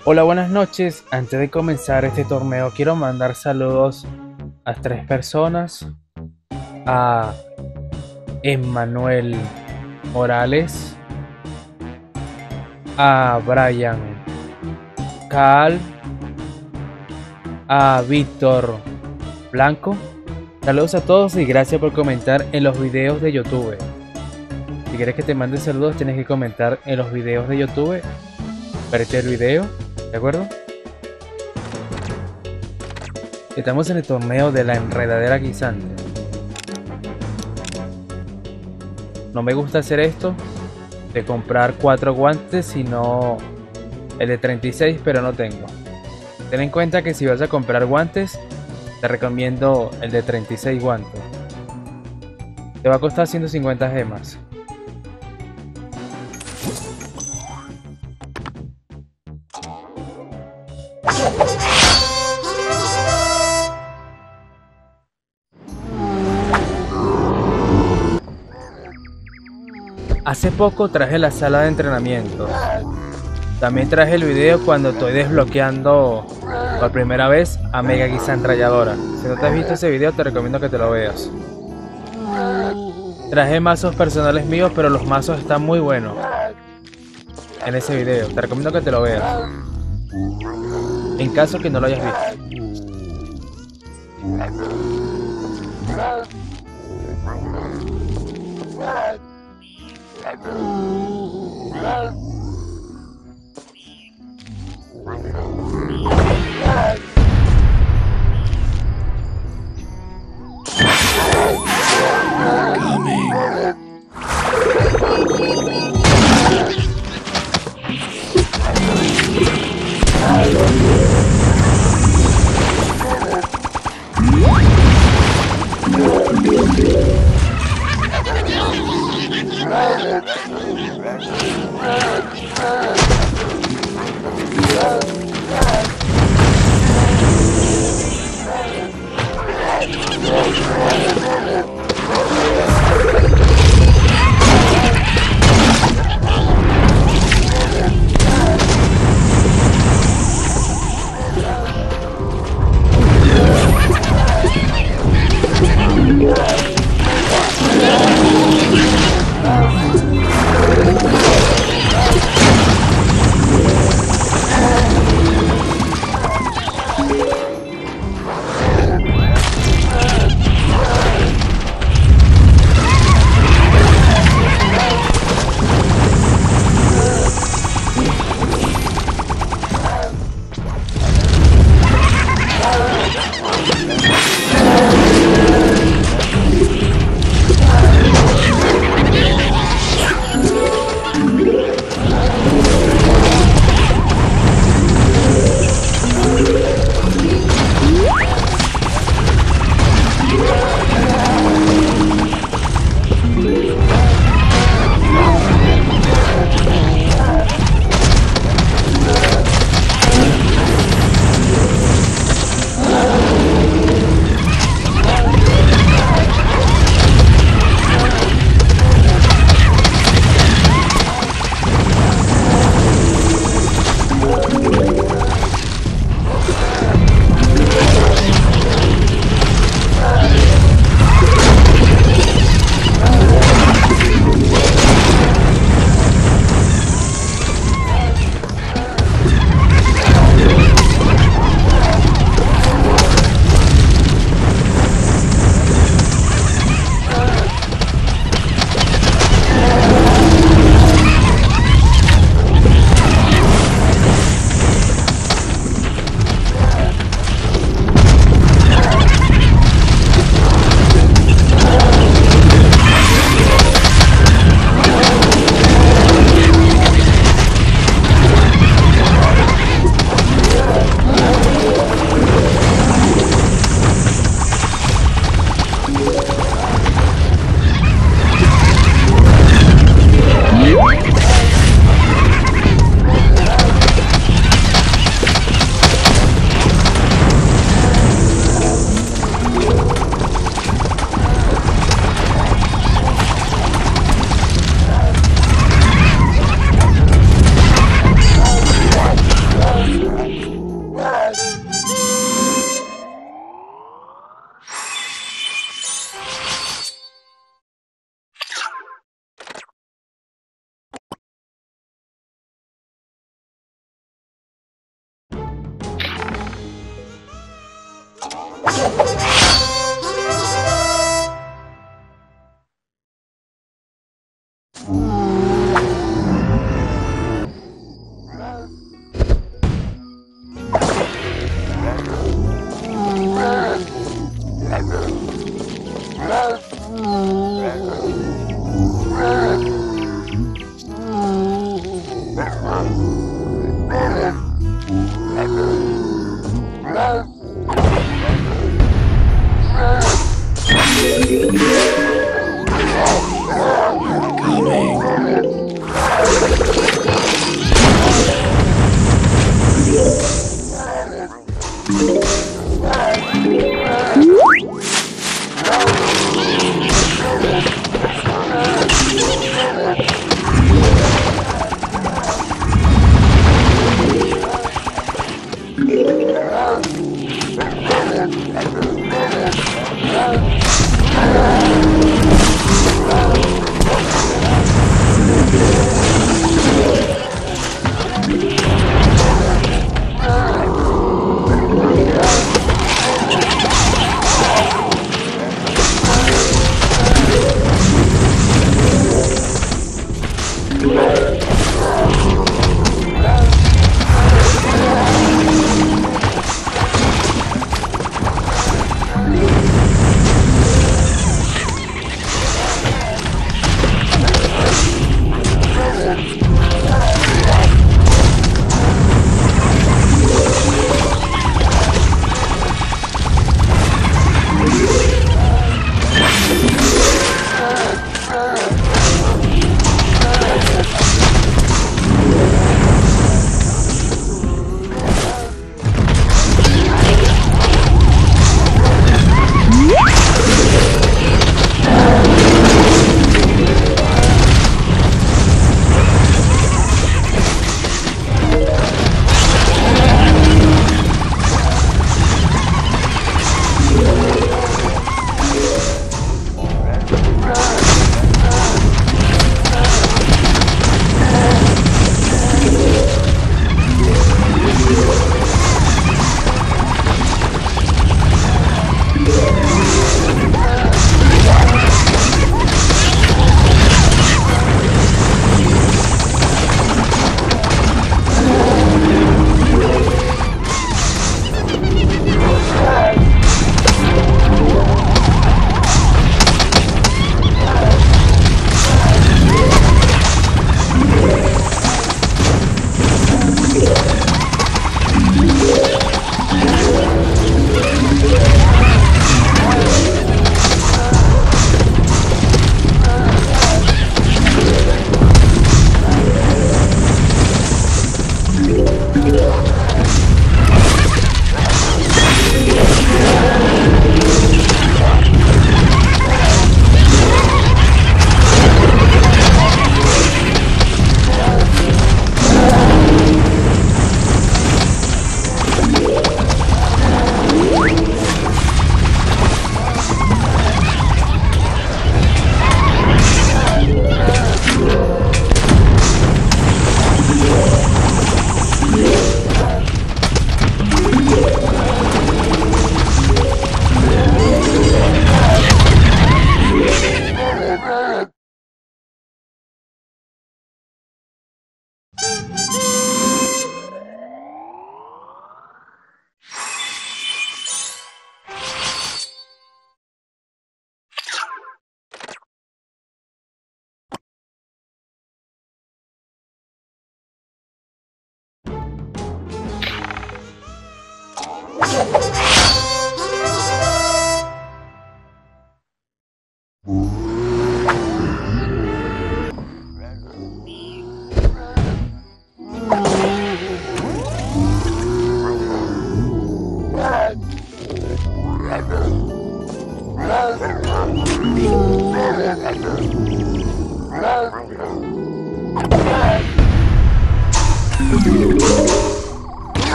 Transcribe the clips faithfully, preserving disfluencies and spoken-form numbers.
Hola, buenas noches. Antes de comenzar este torneo, quiero mandar saludos a tres personas: a Emmanuel Morales, a Brian Cal, a Víctor Blanco. Saludos a todos y gracias por comentar en los videos de YouTube. Si quieres que te mande saludos, tienes que comentar en los videos de YouTube. Verte el video, ¿de acuerdo? Estamos en el torneo de la enredadera guisante. No me gusta hacer esto de comprar cuatro guantes, sino el de treinta y seis, pero no tengo. Ten en cuenta que si vas a comprar guantes, te recomiendo el de treinta y seis guantes. Te va a costar ciento cincuenta gemas. Hace poco traje la sala de entrenamiento. También traje el video cuando estoy desbloqueando por primera vez a Mega Guisantralladora. Si no te has visto ese video, te recomiendo que te lo veas. Traje mazos personales míos, pero los mazos están muy buenos en ese video. Te recomiendo que te lo veas, en caso que no lo hayas visto.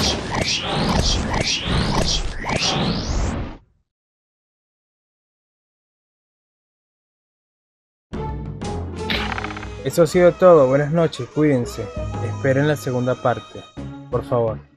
Eso ha sido todo, buenas noches, cuídense. Esperen la segunda parte, por favor.